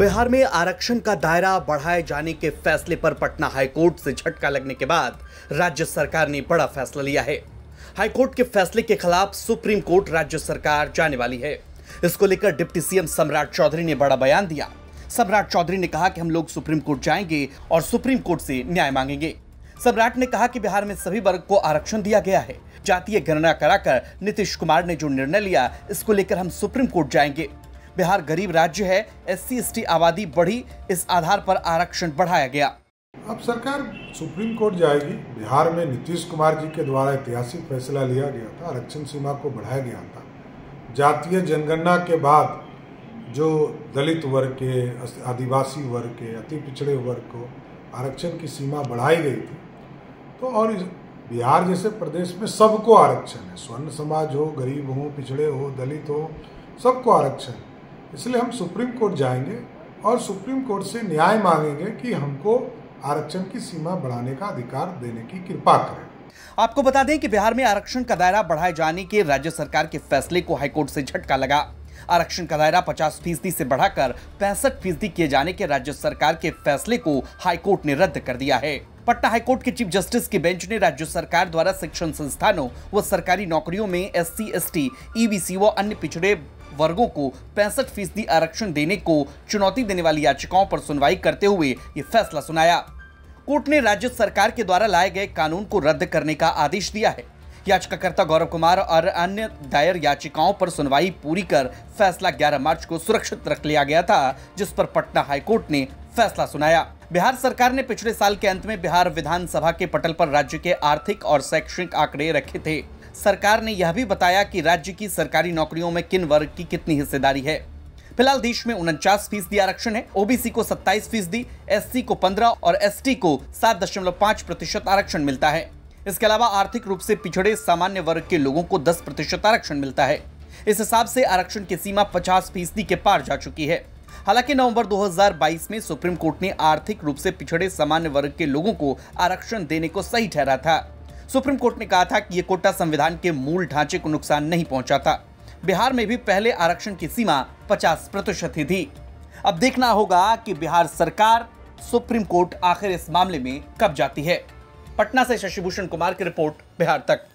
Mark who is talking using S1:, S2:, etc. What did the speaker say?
S1: बिहार में आरक्षण का दायरा बढ़ाए जाने के फैसले पर पटना हाईकोर्ट से झटका लगने के बाद राज्य सरकार ने बड़ा फैसला लिया है। हाईकोर्ट के फैसले के खिलाफ सुप्रीम कोर्ट राज्य सरकार जाने वाली है। इसको लेकर डिप्टी सीएम सम्राट चौधरी ने बड़ा बयान दिया। सम्राट चौधरी ने कहा कि हम लोग सुप्रीम कोर्ट जाएंगे और सुप्रीम कोर्ट से न्याय मांगेंगे। सम्राट ने कहा कि बिहार में सभी वर्ग को आरक्षण दिया गया है। जातीय गणना कराकर नीतीश कुमार ने जो निर्णय लिया, इसको लेकर हम सुप्रीम कोर्ट जाएंगे। बिहार गरीब राज्य है, SC/ST आबादी बढ़ी, इस आधार पर आरक्षण बढ़ाया गया।
S2: अब सरकार सुप्रीम कोर्ट जाएगी। बिहार में नीतीश कुमार जी के द्वारा ऐतिहासिक फैसला लिया गया था, आरक्षण सीमा को बढ़ाया गया था। जातीय जनगणना के बाद जो दलित वर्ग के, आदिवासी वर्ग के, अति पिछड़े वर्ग को आरक्षण की सीमा बढ़ाई गई थी। तो और बिहार जैसे प्रदेश में सबको आरक्षण है, स्वर्ण समाज हो, गरीब हो, पिछड़े हो, दलित हो, सबको आरक्षण। इसलिए हम सुप्रीम कोर्ट जाएंगे और सुप्रीम कोर्ट से न्याय मांगेंगे कि हमको आरक्षण की सीमा बढ़ाने का अधिकार देने की कृपा करें।
S1: आपको बता दें कि बिहार में आरक्षण का दायरा बढ़ाए जाने के राज्य सरकार के फैसले को हाईकोर्ट से झटका लगा। आरक्षण का दायरा 50% से बढ़ाकर 65% किए जाने के राज्य सरकार के फैसले को हाईकोर्ट ने रद्द कर दिया है। पटना हाईकोर्ट के चीफ जस्टिस की बेंच ने राज्य सरकार द्वारा शिक्षण संस्थानों व सरकारी नौकरियों में SC/ST, EBC व अन्य पिछड़े वर्गों को 65% आरक्षण देने को चुनौती देने वाली याचिकाओं पर सुनवाई करते हुए ये फैसला सुनाया। कोर्ट ने राज्य सरकार के द्वारा लाए गए कानून को रद्द करने का आदेश दिया है। याचिकाकर्ता गौरव कुमार और अन्य दायर याचिकाओं पर सुनवाई पूरी कर फैसला 11 मार्च को सुरक्षित रख लिया गया था, जिस पर पटना हाईकोर्ट ने फैसला सुनाया। बिहार सरकार ने पिछले साल के अंत में बिहार विधानसभा के पटल पर राज्य के आर्थिक और शैक्षणिक आंकड़े रखे थे। सरकार ने यह भी बताया कि राज्य की सरकारी नौकरियों में किन वर्ग की कितनी हिस्सेदारी है। फिलहाल देश में 49% आरक्षण है। OBC को 27%, SC को 15% और ST को 7.5% आरक्षण मिलता है। इसके अलावा आर्थिक रूप से पिछड़े सामान्य वर्ग के लोगों को 10% आरक्षण मिलता है। इस हिसाब से आरक्षण की सीमा 50% के पार जा चुकी है। हालांकि नवंबर 2022 में सुप्रीम कोर्ट ने आर्थिक रूप से पिछड़े सामान्य वर्ग के लोगों को आरक्षण देने को सही ठहरा था। सुप्रीम कोर्ट ने कहा था कि यह कोटा संविधान के मूल ढांचे को नुकसान नहीं पहुंचाता। बिहार में भी पहले आरक्षण की सीमा 50% ही थी। अब देखना होगा कि बिहार सरकार, सुप्रीम कोर्ट आखिर इस मामले में कब जाती है। पटना से शशिभूषण कुमार की रिपोर्ट, बिहार तक।